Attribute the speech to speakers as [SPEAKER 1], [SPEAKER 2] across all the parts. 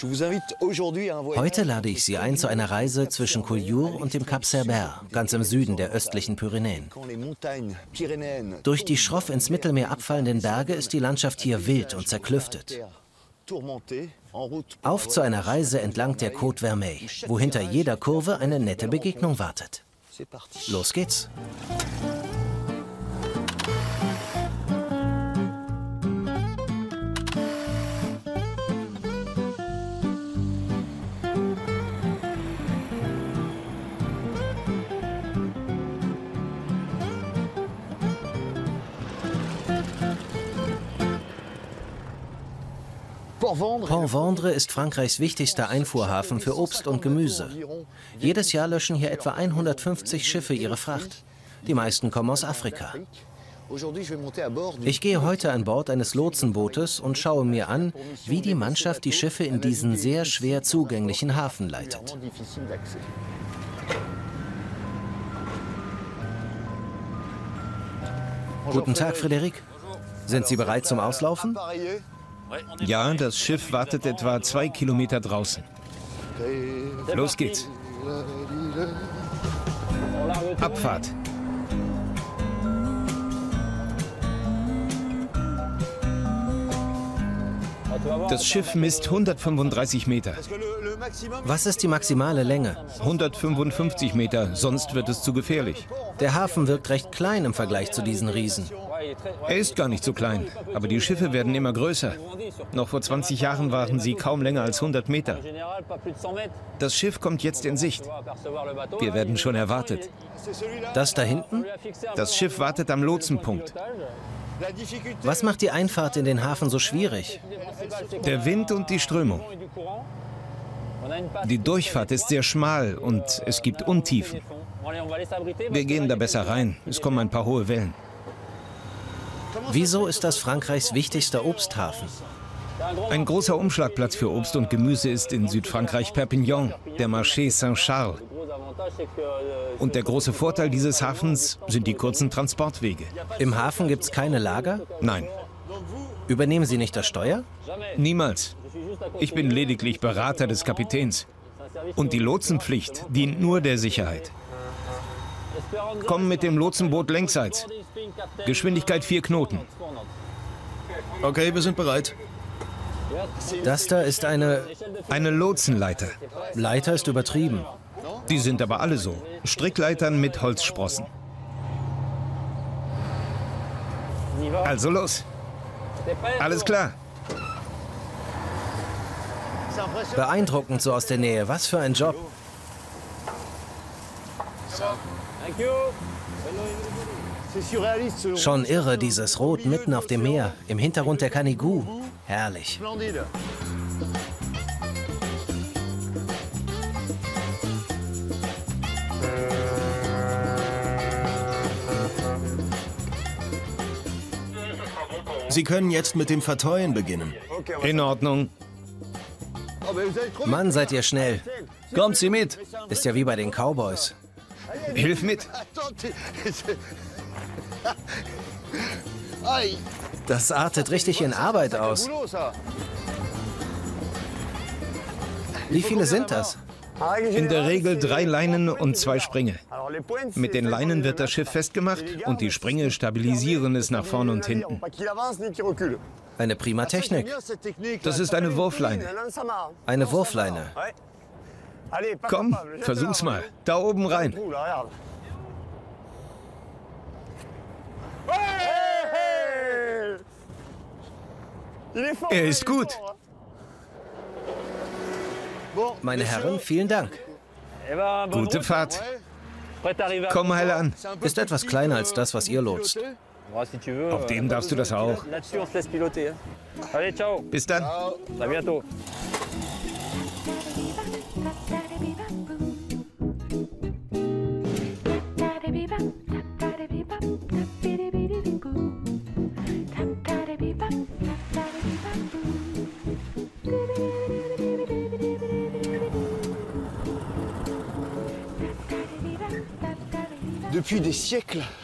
[SPEAKER 1] Heute lade ich Sie ein zu einer Reise zwischen Collioure und dem Cap Cerbère, ganz im Süden der östlichen Pyrenäen. Durch die schroff ins Mittelmeer abfallenden Berge ist die Landschaft hier wild und zerklüftet. Auf zu einer Reise entlang der Côte Vermeille, wo hinter jeder Kurve eine nette Begegnung wartet. Los geht's! Port-Vendres ist Frankreichs wichtigster Einfuhrhafen für Obst und Gemüse. Jedes Jahr löschen hier etwa 150 Schiffe ihre Fracht. Die meisten kommen aus Afrika. Ich gehe heute an Bord eines Lotsenbootes und schaue mir an, wie die Mannschaft die Schiffe in diesen sehr schwer zugänglichen Hafen leitet. Guten Tag, Frédéric. Sind Sie bereit zum Auslaufen?
[SPEAKER 2] Ja, das Schiff wartet etwa 2 Kilometer draußen. Los geht's. Abfahrt. Das Schiff misst 135 Meter.
[SPEAKER 1] Was ist die maximale Länge?
[SPEAKER 2] 155 Meter, sonst wird es zu gefährlich.
[SPEAKER 1] Der Hafen wirkt recht klein im Vergleich zu diesen Riesen.
[SPEAKER 2] Er ist gar nicht so klein, aber die Schiffe werden immer größer. Noch vor 20 Jahren waren sie kaum länger als 100 Meter. Das Schiff kommt jetzt in Sicht. Wir werden schon erwartet.
[SPEAKER 1] Das da hinten?
[SPEAKER 2] Das Schiff wartet am Lotsenpunkt.
[SPEAKER 1] Was macht die Einfahrt in den Hafen so schwierig?
[SPEAKER 2] Der Wind und die Strömung. Die Durchfahrt ist sehr schmal und es gibt Untiefen. Wir gehen da besser rein. Es kommen ein paar hohe Wellen.
[SPEAKER 1] Wieso ist das Frankreichs wichtigster Obsthafen?
[SPEAKER 2] Ein großer Umschlagplatz für Obst und Gemüse ist in Südfrankreich Perpignan, der Marché Saint-Charles. Und der große Vorteil dieses Hafens sind die kurzen Transportwege.
[SPEAKER 1] Im Hafen gibt es keine Lager?
[SPEAKER 2] Nein.
[SPEAKER 1] Übernehmen Sie nicht das Steuer?
[SPEAKER 2] Niemals. Ich bin lediglich Berater des Kapitäns. Und die Lotsenpflicht dient nur der Sicherheit. Komm mit dem Lotsenboot längsseits. Geschwindigkeit 4 Knoten.
[SPEAKER 3] Okay, wir sind bereit.
[SPEAKER 1] Das da ist eine
[SPEAKER 2] Lotsenleiter.
[SPEAKER 1] Leiter ist übertrieben.
[SPEAKER 2] Die sind aber alle so. Strickleitern mit Holzsprossen. Also los. Alles klar.
[SPEAKER 1] Beeindruckend so aus der Nähe. Was für ein Job. Schon irre, dieses Rot mitten auf dem Meer. Im Hintergrund der Canigou. Herrlich.
[SPEAKER 3] Sie können jetzt mit dem Verteuen beginnen.
[SPEAKER 2] In Ordnung.
[SPEAKER 1] Mann, seid ihr schnell.
[SPEAKER 3] Kommt Sie mit.
[SPEAKER 1] Ist ja wie bei den Cowboys.
[SPEAKER 2] Hilf mit.
[SPEAKER 1] Das artet richtig in Arbeit aus. Wie viele sind das?
[SPEAKER 2] In der Regel 3 Leinen und 2 Springe. Mit den Leinen wird das Schiff festgemacht und die Springe stabilisieren es nach vorn und hinten.
[SPEAKER 1] Eine prima Technik.
[SPEAKER 2] Das ist eine Wurfleine.
[SPEAKER 1] Eine Wurfleine.
[SPEAKER 2] Komm, versuch's mal. Da oben rein. Er ist gut.
[SPEAKER 1] Meine Herren, vielen Dank.
[SPEAKER 2] Gute Fahrt. Komm heil an.
[SPEAKER 1] Ist etwas kleiner als das, was ihr lotst.
[SPEAKER 2] Auf dem darfst du das auch. Bis dann.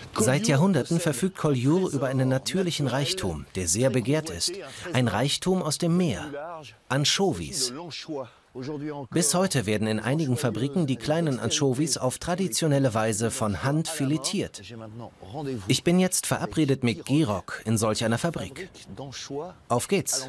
[SPEAKER 1] Seit Jahrhunderten verfügt Collioure über einen natürlichen Reichtum, der sehr begehrt ist. Ein Reichtum aus dem Meer. Anchovies. Bis heute werden in einigen Fabriken die kleinen Anchovies auf traditionelle Weise von Hand filetiert. Ich bin jetzt verabredet mit Girok in solch einer Fabrik. Auf geht's!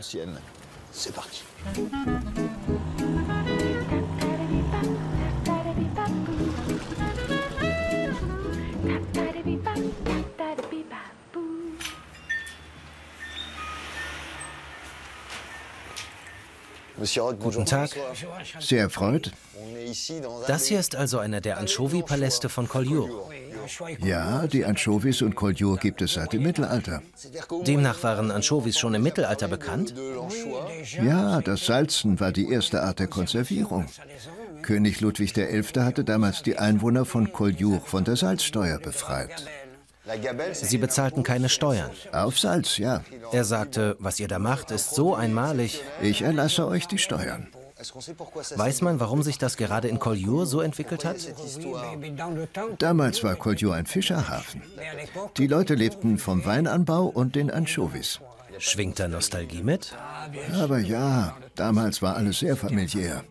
[SPEAKER 1] Guten Tag.
[SPEAKER 4] Sehr erfreut.
[SPEAKER 1] Das hier ist also einer der Anchovy-Paläste von Collioure.
[SPEAKER 4] Ja, die Anchovies und Collioure gibt es seit dem Mittelalter.
[SPEAKER 1] Demnach waren Anchovies schon im Mittelalter bekannt?
[SPEAKER 4] Ja, das Salzen war die erste Art der Konservierung. König Ludwig XI. Hatte damals die Einwohner von Collioure von der Salzsteuer befreit.
[SPEAKER 1] Sie bezahlten keine Steuern.
[SPEAKER 4] Auf Salz, ja.
[SPEAKER 1] Er sagte, was ihr da macht, ist so einmalig.
[SPEAKER 4] Ich erlasse euch die Steuern.
[SPEAKER 1] Weiß man, warum sich das gerade in Collioure so entwickelt hat?
[SPEAKER 4] Damals war Collioure ein Fischerhafen. Die Leute lebten vom Weinanbau und den Anchovies.
[SPEAKER 1] Schwingt da Nostalgie mit?
[SPEAKER 4] Aber ja, damals war alles sehr familiär.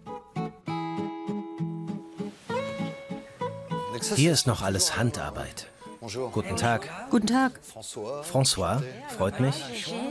[SPEAKER 1] Hier ist noch alles Handarbeit. Guten Tag.
[SPEAKER 5] Guten Tag.
[SPEAKER 1] François, freut mich.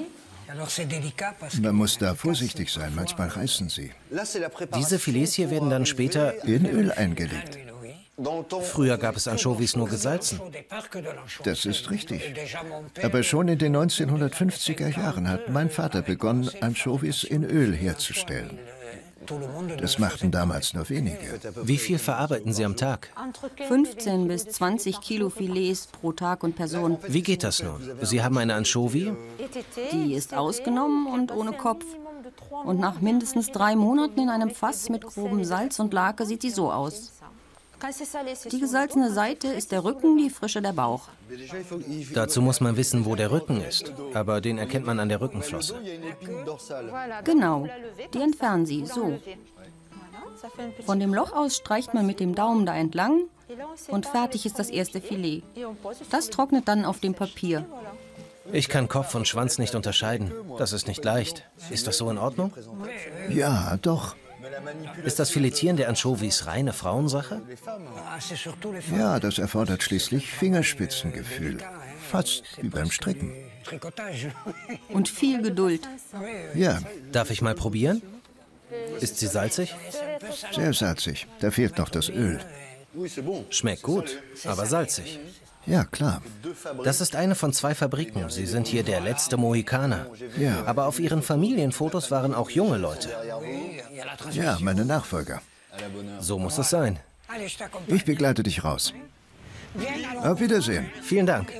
[SPEAKER 4] Man muss da vorsichtig sein, manchmal reißen sie.
[SPEAKER 1] Diese Filets hier werden dann später
[SPEAKER 4] In Öl eingelegt.
[SPEAKER 1] Früher gab es Anchovies nur gesalzen.
[SPEAKER 4] Das ist richtig. Aber schon in den 1950er Jahren hat mein Vater begonnen, Anchovies in Öl herzustellen. Das machten damals nur wenige.
[SPEAKER 1] Wie viel verarbeiten Sie am Tag?
[SPEAKER 5] 15 bis 20 Kilo Filets pro Tag und Person.
[SPEAKER 1] Wie geht das nun? Sie haben eine Anchovy?
[SPEAKER 5] Die ist ausgenommen und ohne Kopf. Und nach mindestens 3 Monaten in einem Fass mit grobem Salz und Lake sieht sie so aus. Die gesalzene Seite ist der Rücken, die Frische der Bauch.
[SPEAKER 1] Dazu muss man wissen, wo der Rücken ist. Aber den erkennt man an der Rückenflosse.
[SPEAKER 5] Genau, die entfernen Sie, so. Von dem Loch aus streicht man mit dem Daumen da entlang und fertig ist das erste Filet. Das trocknet dann auf dem Papier.
[SPEAKER 1] Ich kann Kopf und Schwanz nicht unterscheiden. Das ist nicht leicht. Ist das so in Ordnung?
[SPEAKER 4] Ja, doch.
[SPEAKER 1] Ist das Filetieren der Anchovies reine Frauensache?
[SPEAKER 4] Ja, das erfordert schließlich Fingerspitzengefühl. Fast wie beim Stricken.
[SPEAKER 5] Und viel Geduld.
[SPEAKER 4] Ja,
[SPEAKER 1] Darf ich mal probieren? Ist sie salzig?
[SPEAKER 4] sehr salzig. Da fehlt noch das Öl.
[SPEAKER 1] Schmeckt gut, aber salzig.
[SPEAKER 4] Ja, klar.
[SPEAKER 1] Das ist eine von 2 Fabriken. Sie sind hier der letzte Mohikaner.
[SPEAKER 4] Ja.
[SPEAKER 1] Aber auf Ihren Familienfotos waren auch junge Leute.
[SPEAKER 4] Ja, meine Nachfolger.
[SPEAKER 1] So muss es sein.
[SPEAKER 4] Ich begleite dich raus. Auf Wiedersehen.
[SPEAKER 1] Vielen Dank.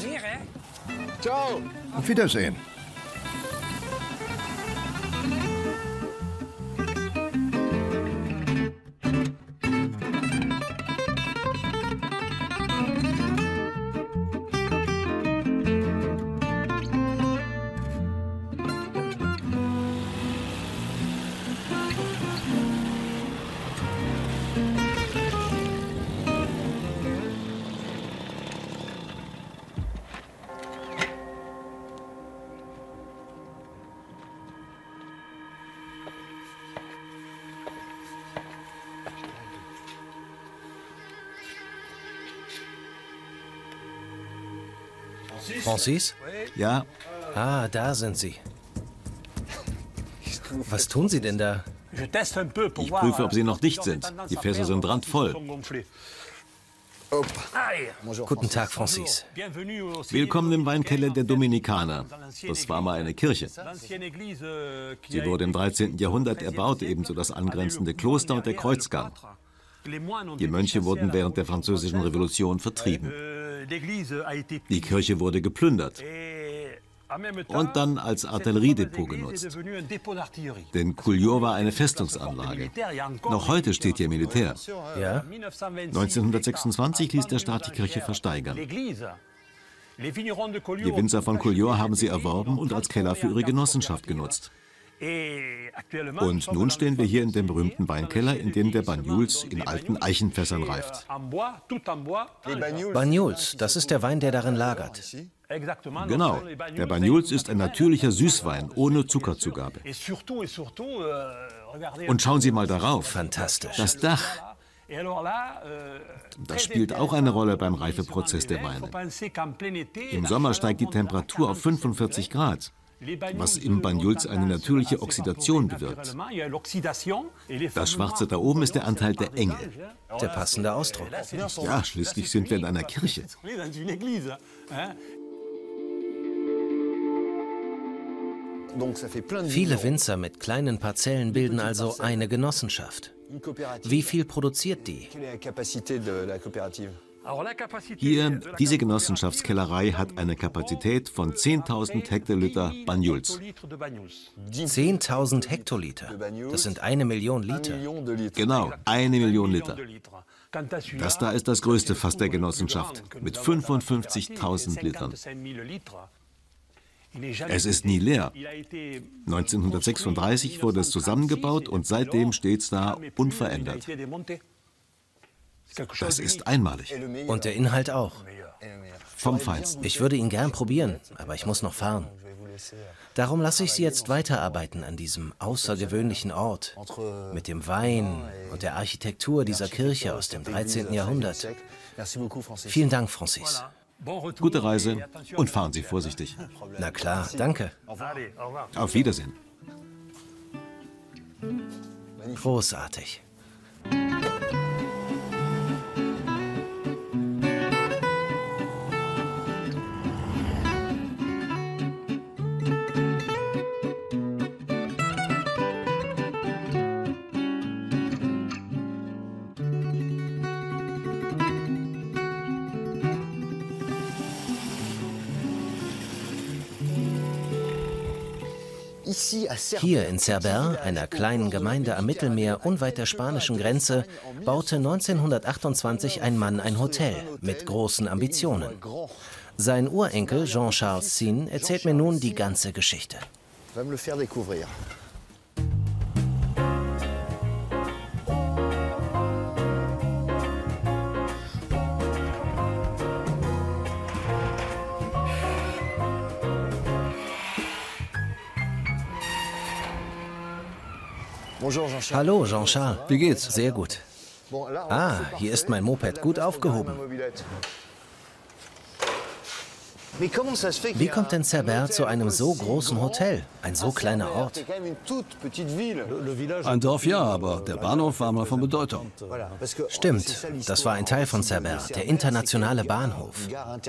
[SPEAKER 4] Auf Wiedersehen.
[SPEAKER 1] Francis?
[SPEAKER 3] Ja,
[SPEAKER 1] Ah, da sind Sie. Was tun Sie denn da?
[SPEAKER 6] Ich prüfe, ob sie noch dicht sind. Die Fässer sind randvoll.
[SPEAKER 1] Guten Tag, Francis.
[SPEAKER 6] Willkommen im Weinkeller der Dominikaner. Das war mal eine Kirche. Sie wurde im 13. Jahrhundert erbaut, ebenso das angrenzende Kloster und der Kreuzgang. Die Mönche wurden während der Französischen Revolution vertrieben. Die Kirche wurde geplündert und dann als Artilleriedepot genutzt. Denn Collioure war eine Festungsanlage. Noch heute steht hier Militär.
[SPEAKER 1] Ja?
[SPEAKER 6] 1926 ließ der Staat die Kirche versteigern. Die Winzer von Collioure haben sie erworben und als Keller für ihre Genossenschaft genutzt. Und nun stehen wir hier in dem berühmten Weinkeller, in dem der Banyuls in alten Eichenfässern reift.
[SPEAKER 1] Banyuls, das ist der Wein, der darin lagert.
[SPEAKER 6] Genau, der Banyuls ist ein natürlicher Süßwein ohne Zuckerzugabe. Und schauen Sie mal darauf.
[SPEAKER 1] Fantastisch.
[SPEAKER 6] Das Dach. Das spielt auch eine Rolle beim Reifeprozess der Weine. Im Sommer steigt die Temperatur auf 45 Grad, was im Banyuls eine natürliche Oxidation bewirkt. Das Schwarze da oben ist der Anteil der Enge.
[SPEAKER 1] Der passende Ausdruck.
[SPEAKER 6] Ja, schließlich sind wir in einer Kirche.
[SPEAKER 1] Viele Winzer mit kleinen Parzellen bilden also eine Genossenschaft. Wie viel produziert die?
[SPEAKER 6] Hier, diese Genossenschaftskellerei hat eine Kapazität von 10.000 Hektoliter Banyuls.
[SPEAKER 1] 10.000 Hektoliter. Das sind 1 Million Liter.
[SPEAKER 6] Genau, 1 Million Liter. Das da ist das größte Fass der Genossenschaft mit 55.000 Litern. Es ist nie leer. 1936 wurde es zusammengebaut und seitdem steht es da unverändert. Das ist einmalig.
[SPEAKER 1] Und der Inhalt auch.
[SPEAKER 6] Vom Feinsten.
[SPEAKER 1] Ich würde ihn gern probieren, aber ich muss noch fahren. Darum lasse ich Sie jetzt weiterarbeiten an diesem außergewöhnlichen Ort. Mit dem Wein und der Architektur dieser Kirche aus dem 13. Jahrhundert. Vielen Dank, Francis.
[SPEAKER 6] Gute Reise und fahren Sie vorsichtig.
[SPEAKER 1] Na klar, danke.
[SPEAKER 6] Auf Wiedersehen.
[SPEAKER 1] Großartig. Hier in Cerbère, einer kleinen Gemeinde am Mittelmeer unweit der spanischen Grenze, baute 1928 ein Mann ein Hotel mit großen Ambitionen. Sein Urenkel Jean-Charles Sine erzählt mir nun die ganze Geschichte. Hallo, Jean-Charles.
[SPEAKER 7] Wie geht's?
[SPEAKER 1] Sehr gut. Ah, hier ist mein Moped gut aufgehoben. Wie kommt denn Cerbère zu einem so großen Hotel? Ein so kleiner Ort?
[SPEAKER 7] Ein Dorf ja, aber der Bahnhof war mal von Bedeutung.
[SPEAKER 1] Stimmt, das war ein Teil von Cerbère, der internationale Bahnhof.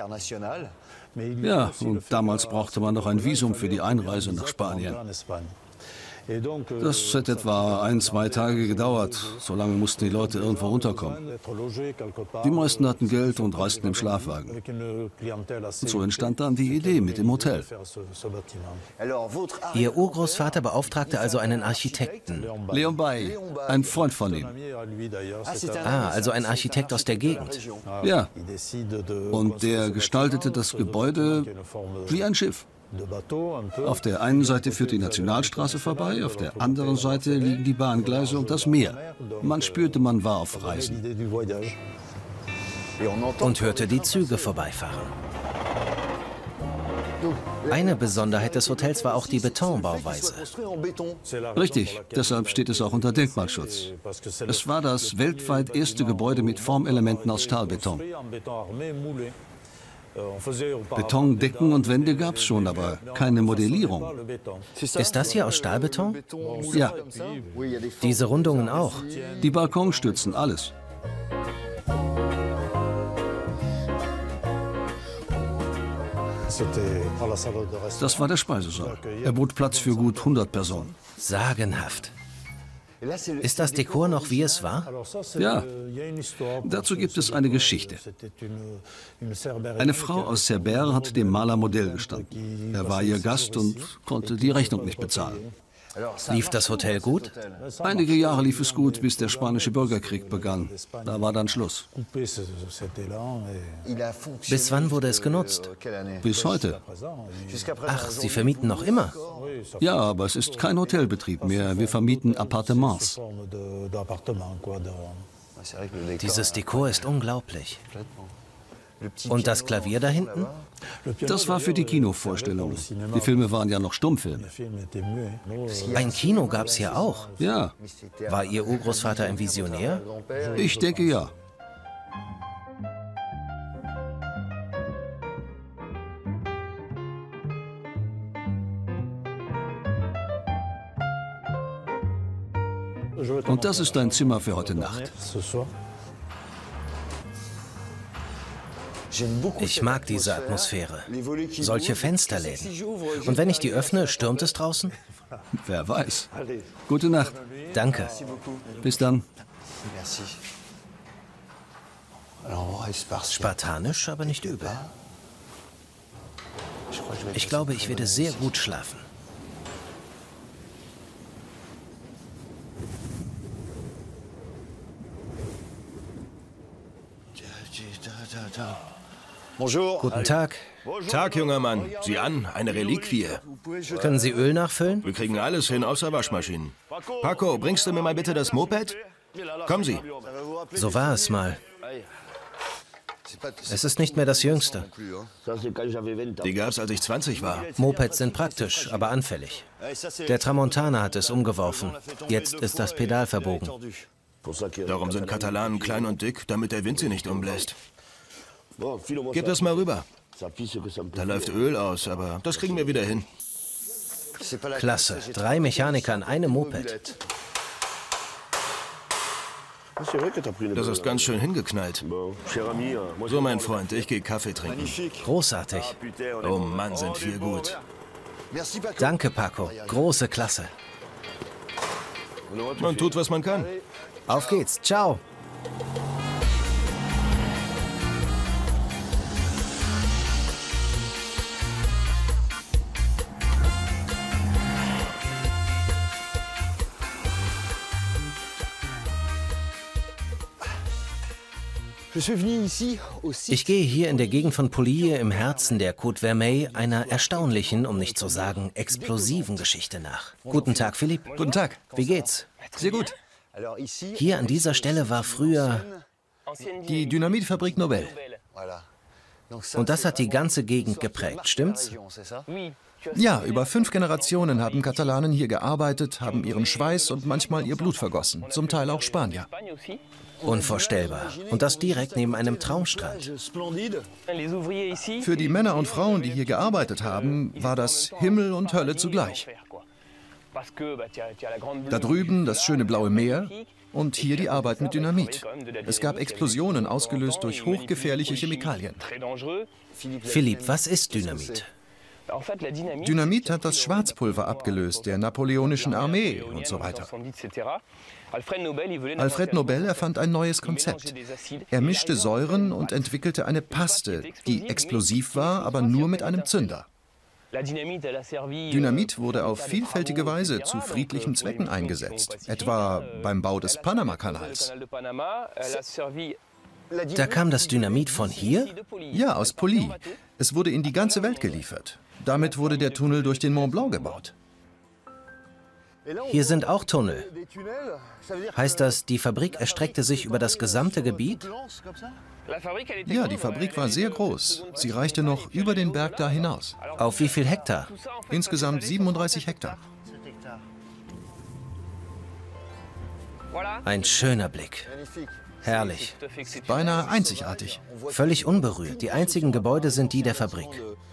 [SPEAKER 7] Ja, und damals brauchte man noch ein Visum für die Einreise nach Spanien. Das hat etwa 1-2 Tage gedauert. So lange mussten die Leute irgendwo runterkommen. Die meisten hatten Geld und reisten im Schlafwagen. Und so entstand dann die Idee mit dem Hotel.
[SPEAKER 1] Ihr Urgroßvater beauftragte also einen Architekten.
[SPEAKER 7] Leon Bay, ein Freund von ihm.
[SPEAKER 1] Ah, also ein Architekt aus der Gegend.
[SPEAKER 7] Ja. Und der gestaltete das Gebäude wie ein Schiff. Auf der einen Seite führt die Nationalstraße vorbei, auf der anderen Seite liegen die Bahngleise und das Meer. Man spürte, man war auf Reisen.
[SPEAKER 1] Und hörte die Züge vorbeifahren. Eine Besonderheit des Hotels war auch die Betonbauweise.
[SPEAKER 7] Richtig, deshalb steht es auch unter Denkmalschutz. Es war das weltweit erste Gebäude mit Formelementen aus Stahlbeton. Betondecken und Wände gab es schon, aber keine Modellierung.
[SPEAKER 1] Ist das hier aus Stahlbeton?
[SPEAKER 7] Ja.
[SPEAKER 1] Diese Rundungen auch?
[SPEAKER 7] Die Balkonstützen, alles. Das war der Speisesaal. Er bot Platz für gut 100 Personen.
[SPEAKER 1] Sagenhaft. Ist das Dekor noch, wie es war?
[SPEAKER 7] Ja, dazu gibt es eine Geschichte. Eine Frau aus Cerbère hat dem Maler Modell gestanden. Er war ihr Gast und konnte die Rechnung nicht bezahlen.
[SPEAKER 1] Lief das Hotel gut?
[SPEAKER 7] Einige Jahre lief es gut, bis der spanische Bürgerkrieg begann. Da war dann Schluss.
[SPEAKER 1] Bis wann wurde es genutzt?
[SPEAKER 7] Bis heute.
[SPEAKER 1] Ach, Sie vermieten noch immer?
[SPEAKER 7] Ja, aber es ist kein Hotelbetrieb mehr. Wir vermieten Appartements.
[SPEAKER 1] Dieses Dekor ist unglaublich. Und das Klavier da hinten?
[SPEAKER 7] Das war für die Kinovorstellungen. Die Filme waren ja noch Stummfilme.
[SPEAKER 1] Ein Kino gab es hier auch.
[SPEAKER 7] Ja.
[SPEAKER 1] War Ihr Urgroßvater ein Visionär?
[SPEAKER 7] Ich denke ja. Und das ist dein Zimmer für heute Nacht.
[SPEAKER 1] Ich mag diese Atmosphäre. Solche Fensterläden. Und wenn ich die öffne, stürmt es draußen?
[SPEAKER 7] Wer weiß. Gute Nacht.
[SPEAKER 1] Danke.
[SPEAKER 7] Bis dann.
[SPEAKER 1] Spartanisch, aber nicht übel. Ich glaube, ich werde sehr gut schlafen. Guten Tag.
[SPEAKER 3] Tag, junger Mann. Sieh an, eine Reliquie.
[SPEAKER 1] Können Sie Öl nachfüllen?
[SPEAKER 3] Wir kriegen alles hin, außer Waschmaschinen. Paco, bringst du mir mal bitte das Moped? Kommen Sie.
[SPEAKER 1] So war es mal. Es ist nicht mehr das Jüngste.
[SPEAKER 3] Die gab's, als ich 20 war.
[SPEAKER 1] Mopeds sind praktisch, aber anfällig. Der Tramontana hat es umgeworfen. Jetzt ist das Pedal verbogen.
[SPEAKER 3] Darum sind Katalanen klein und dick, damit der Wind sie nicht umbläst. Gib das mal rüber. Da läuft Öl aus, aber das kriegen wir wieder hin.
[SPEAKER 1] Klasse. 3 Mechaniker an einem Moped.
[SPEAKER 3] Das ist ganz schön hingeknallt. So, mein Freund, ich gehe Kaffee trinken.
[SPEAKER 1] Großartig.
[SPEAKER 3] Oh Mann, sind wir gut.
[SPEAKER 1] Danke, Paco. Große Klasse.
[SPEAKER 3] Man tut, was man kann.
[SPEAKER 1] Auf geht's. Ciao. Ich gehe hier in der Gegend von Pouilly im Herzen der Côte Vermeille einer erstaunlichen, um nicht zu sagen explosiven Geschichte nach. Guten Tag, Philippe.
[SPEAKER 8] Guten Tag.
[SPEAKER 1] Wie geht's?
[SPEAKER 8] Sehr gut.
[SPEAKER 1] Hier an dieser Stelle war früher...
[SPEAKER 8] Die Dynamitfabrik Nobel.
[SPEAKER 1] Und das hat die ganze Gegend geprägt, stimmt's?
[SPEAKER 8] Ja, über 5 Generationen haben Katalanen hier gearbeitet, haben ihren Schweiß und manchmal ihr Blut vergossen. Zum Teil auch Spanier.
[SPEAKER 1] Unvorstellbar. Und das direkt neben einem Traumstrand.
[SPEAKER 8] Für die Männer und Frauen, die hier gearbeitet haben, war das Himmel und Hölle zugleich. Da drüben das schöne blaue Meer und hier die Arbeit mit Dynamit. Es gab Explosionen, ausgelöst durch hochgefährliche Chemikalien.
[SPEAKER 1] Philippe, was ist Dynamit?
[SPEAKER 8] Dynamit hat das Schwarzpulver abgelöst, der napoleonischen Armee und so weiter. Alfred Nobel erfand ein neues Konzept. Er mischte Säuren und entwickelte eine Paste, die explosiv war, aber nur mit einem Zünder. Dynamit wurde auf vielfältige Weise zu friedlichen Zwecken eingesetzt, etwa beim Bau des Panamakanals.
[SPEAKER 1] Da kam das Dynamit von hier?
[SPEAKER 8] Ja, aus Pouilly. Es wurde in die ganze Welt geliefert. Damit wurde der Tunnel durch den Mont Blanc gebaut.
[SPEAKER 1] Hier sind auch Tunnel. Heißt das, die Fabrik erstreckte sich über das gesamte Gebiet?
[SPEAKER 8] Ja, die Fabrik war sehr groß. Sie reichte noch über den Berg da hinaus.
[SPEAKER 1] Auf wie viel Hektar?
[SPEAKER 8] Insgesamt 37 Hektar.
[SPEAKER 1] Ein schöner Blick. Herrlich.
[SPEAKER 8] Beinahe einzigartig.
[SPEAKER 1] Völlig unberührt. Die einzigen Gebäude sind die der Fabrik.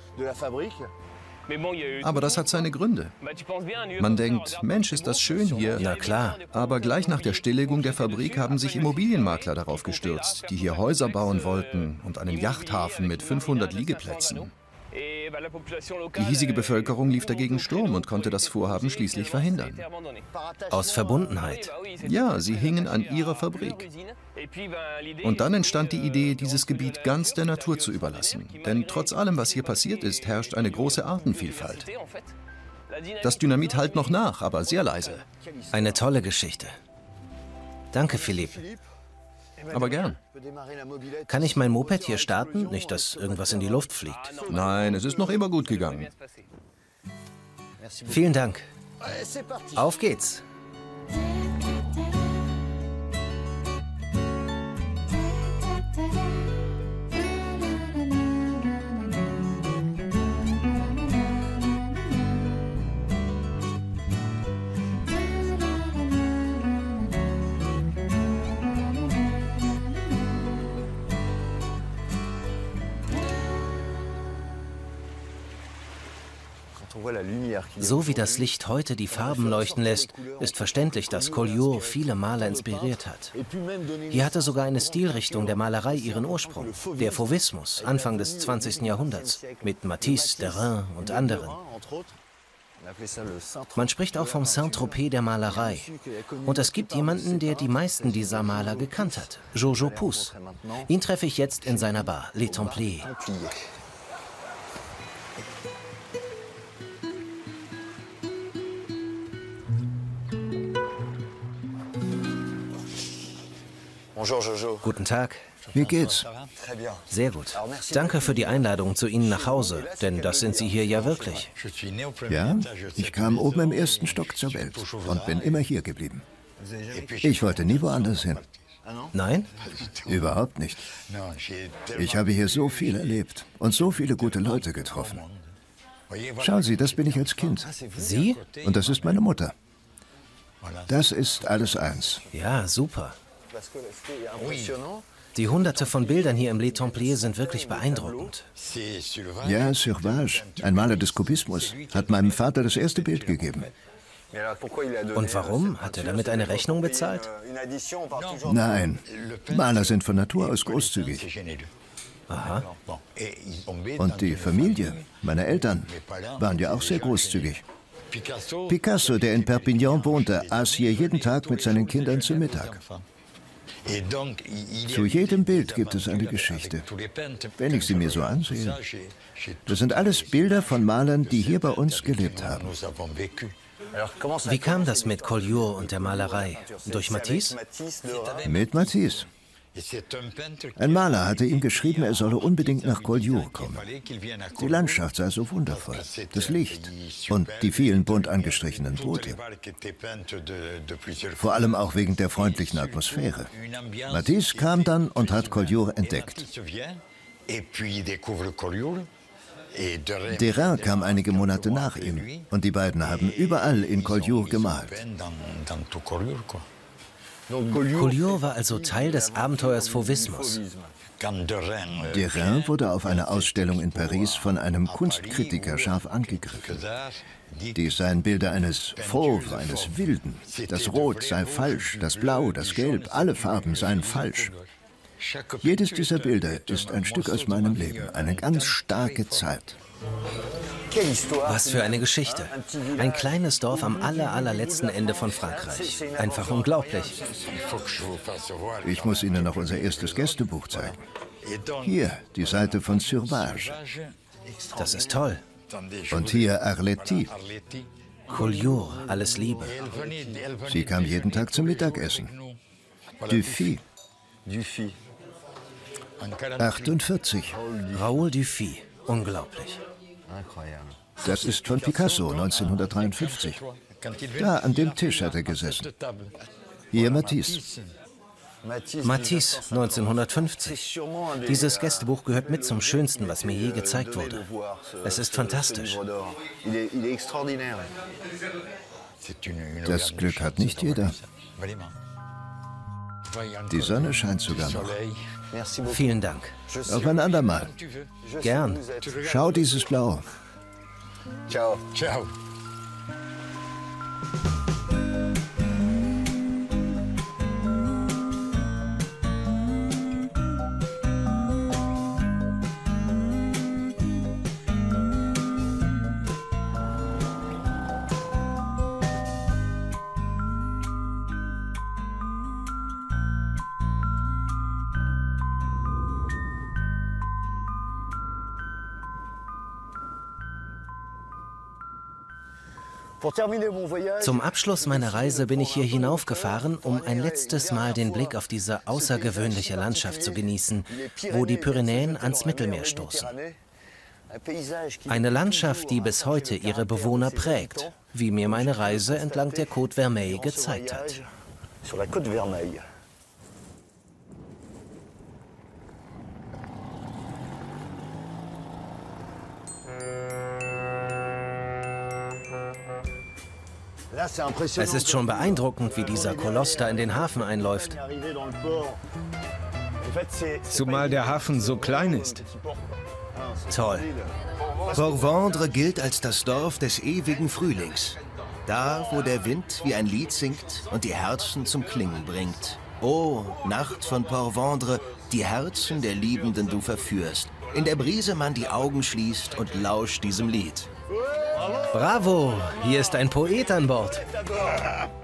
[SPEAKER 8] Aber das hat seine Gründe. Man denkt, Mensch, ist das schön hier.
[SPEAKER 1] Na klar.
[SPEAKER 8] Aber gleich nach der Stilllegung der Fabrik haben sich Immobilienmakler darauf gestürzt, die hier Häuser bauen wollten und einen Yachthafen mit 500 Liegeplätzen. Die hiesige Bevölkerung lief dagegen Sturm und konnte das Vorhaben schließlich verhindern.
[SPEAKER 1] Aus Verbundenheit.
[SPEAKER 8] Ja, sie hingen an ihrer Fabrik. Und dann entstand die Idee, dieses Gebiet ganz der Natur zu überlassen. Denn trotz allem, was hier passiert ist, herrscht eine große Artenvielfalt. Das Dynamit hallt noch nach, aber sehr leise.
[SPEAKER 1] Eine tolle Geschichte. Danke, Philippe.
[SPEAKER 8] Aber gern.
[SPEAKER 1] Kann ich mein Moped hier starten? Nicht, dass irgendwas in die Luft fliegt.
[SPEAKER 8] Nein, es ist noch immer gut gegangen.
[SPEAKER 1] Vielen Dank. Auf geht's. So wie das Licht heute die Farben leuchten lässt, ist verständlich, dass Collioure viele Maler inspiriert hat. Hier hatte sogar eine Stilrichtung der Malerei ihren Ursprung, der Fauvismus, Anfang des 20. Jahrhunderts, mit Matisse, Derain und anderen. Man spricht auch vom Saint-Tropez der Malerei. Und es gibt jemanden, der die meisten dieser Maler gekannt hat, Jojo Pousse. Ihn treffe ich jetzt in seiner Bar, Les Templiers. Guten Tag.
[SPEAKER 4] Wie geht's?
[SPEAKER 1] Sehr gut. Danke für die Einladung zu Ihnen nach Hause, denn das sind Sie hier ja wirklich.
[SPEAKER 4] Ja, ich kam oben im ersten Stock zur Welt und bin immer hier geblieben. Ich wollte nie woanders hin.
[SPEAKER 1] Nein?
[SPEAKER 4] Überhaupt nicht. Ich habe hier so viel erlebt und so viele gute Leute getroffen. Schauen Sie, das bin ich als Kind.
[SPEAKER 1] Sie?
[SPEAKER 4] Und das ist meine Mutter. Das ist alles eins.
[SPEAKER 1] Ja, super. Die Hunderte von Bildern hier im Les Templiers sind wirklich beeindruckend.
[SPEAKER 4] Ja, Sauvage, ein Maler des Kubismus, hat meinem Vater das erste Bild gegeben.
[SPEAKER 1] Und warum? Hat er damit eine Rechnung bezahlt?
[SPEAKER 4] Nein, Maler sind von Natur aus großzügig.
[SPEAKER 1] Aha.
[SPEAKER 4] Und die Familie, meine Eltern, waren ja auch sehr großzügig. Picasso, der in Perpignan wohnte, aß hier jeden Tag mit seinen Kindern zu Mittag. Zu jedem Bild gibt es eine Geschichte, wenn ich sie mir so ansehe. Das sind alles Bilder von Malern, die hier bei uns gelebt haben.
[SPEAKER 1] Wie kam das mit Collioure und der Malerei? Durch Matisse?
[SPEAKER 4] Mit Matisse. Ein Maler hatte ihm geschrieben, er solle unbedingt nach Collioure kommen. Die Landschaft sei so wundervoll, das Licht und die vielen bunt angestrichenen Boote. Vor allem auch wegen der freundlichen Atmosphäre. Matisse kam dann und hat Collioure entdeckt. Derain kam einige Monate nach ihm und die beiden haben überall in Collioure gemalt.
[SPEAKER 1] Collioure war also Teil des Abenteuers Fauvismus.
[SPEAKER 4] Derain wurde auf einer Ausstellung in Paris von einem Kunstkritiker scharf angegriffen. Dies seien Bilder eines Fauve, eines Wilden. Das Rot sei falsch, das Blau, das Gelb, alle Farben seien falsch. Jedes dieser Bilder ist ein Stück aus meinem Leben, eine ganz starke Zeit.
[SPEAKER 1] Was für eine Geschichte. Ein kleines Dorf am allerletzten Ende von Frankreich. Einfach unglaublich.
[SPEAKER 4] Ich muss Ihnen noch unser erstes Gästebuch zeigen. Hier, die Seite von Sauvage.
[SPEAKER 1] Das ist toll.
[SPEAKER 4] Und hier Arletty.
[SPEAKER 1] Collioure, alles Liebe.
[SPEAKER 4] Sie kam jeden Tag zum Mittagessen. Dufy. 48.
[SPEAKER 1] Raoul Dufy. Unglaublich.
[SPEAKER 4] Das ist von Picasso, 1953. Da, an dem Tisch hat er gesessen. Hier Matisse.
[SPEAKER 1] Matisse, 1950. Dieses Gästebuch gehört mit zum Schönsten, was mir je gezeigt wurde. Es ist fantastisch.
[SPEAKER 4] Das Glück hat nicht jeder. Die Sonne scheint sogar noch.
[SPEAKER 1] Vielen Dank.
[SPEAKER 4] Auf ein andermal.
[SPEAKER 1] Gern.
[SPEAKER 4] Schau dieses Blau.
[SPEAKER 9] Ciao.
[SPEAKER 6] Ciao.
[SPEAKER 1] Zum Abschluss meiner Reise bin ich hier hinaufgefahren, um ein letztes Mal den Blick auf diese außergewöhnliche Landschaft zu genießen, wo die Pyrenäen ans Mittelmeer stoßen. Eine Landschaft, die bis heute ihre Bewohner prägt, wie mir meine Reise entlang der Côte Vermeille gezeigt hat. Es ist schon beeindruckend, wie dieser Koloss da in den Hafen einläuft.
[SPEAKER 2] Zumal der Hafen so klein ist.
[SPEAKER 1] Toll.
[SPEAKER 3] Port-Vendre gilt als das Dorf des ewigen Frühlings. Da, wo der Wind wie ein Lied singt und die Herzen zum Klingen bringt. Oh, Nacht von Port-Vendre, die Herzen der Liebenden du verführst. In der Brise man die Augen schließt und lauscht diesem Lied.
[SPEAKER 1] Bravo, hier ist ein Poet an Bord.